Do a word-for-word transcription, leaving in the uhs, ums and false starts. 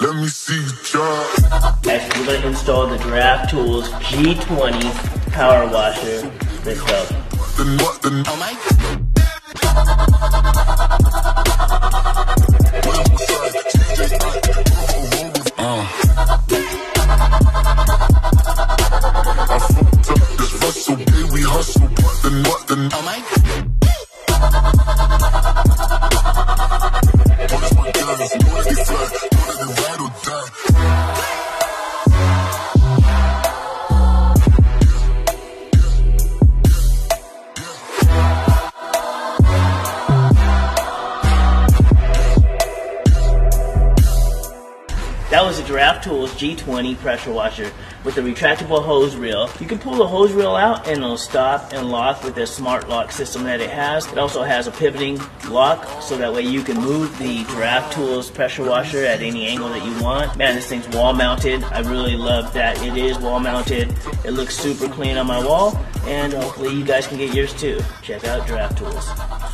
Let me see you try. Next, we're going to install the Giraffetools G twenty power washer. Let's go. Then what? Then oh my. Uh. I fucked up this hustle, baby, we hustle. Then what? Then oh my. What is my guns? Know that they fly. Know that they ride or die. That was a Giraffetools G twenty pressure washer with a retractable hose reel. You can pull the hose reel out and it'll stop and lock with the smart lock system that it has. It also has a pivoting lock so that way you can move the Giraffetools pressure washer at any angle that you want. Man, this thing's wall mounted. I really love that it is wall mounted. It looks super clean on my wall, and hopefully you guys can get yours too. Check out Giraffetools.